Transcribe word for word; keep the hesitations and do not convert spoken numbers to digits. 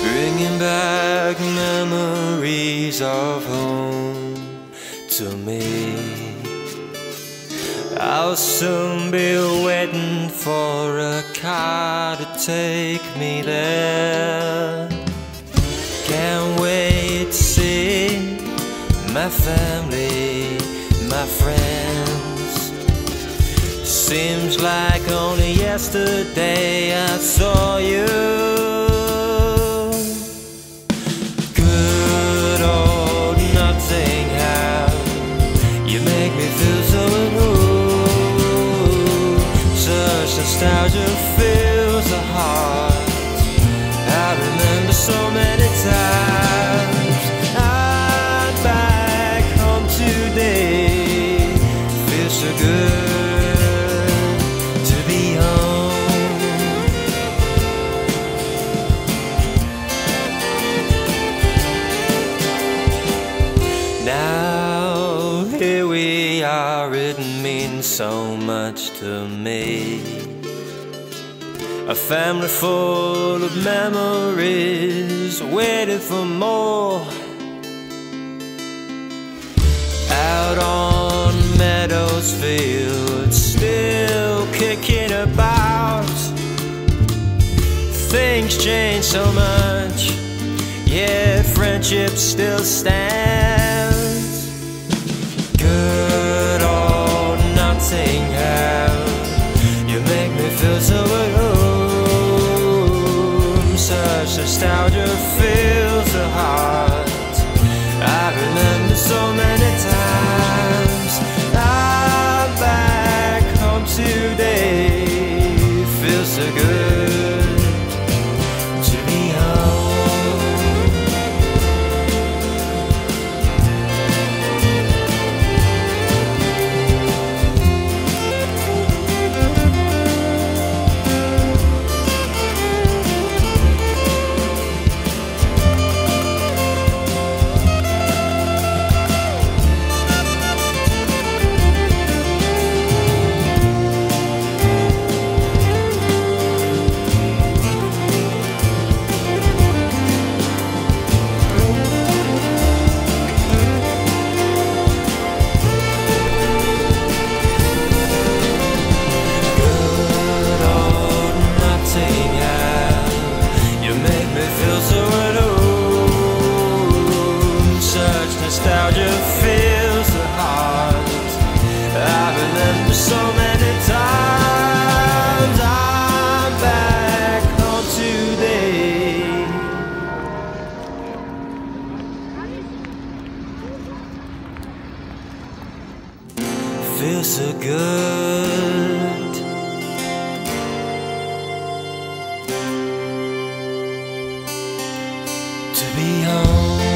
bringing back memories of home to me. I'll soon be waiting for a car to take me there. Can't wait to see my family, my friends. Seems like only yesterday I saw you. Good old Nottingham, you make me feel so at home. Such nostalgia fills the heart. I remember so many times. I'm back home today. Feels so good to be home. Now here we are, it means so much to me. A family full of memories, waiting for more. Out on meadows, fields, still kicking about. Things change so much, yet friendship still stands. Good old Nottingham, you make me feel so at home. Such nostalgia fills the heart. I remember so many times. I'm back home today. Feels so good to be home. Nostalgia fills the heart. I remember so many times. I'm back home today. Feels so good to be home.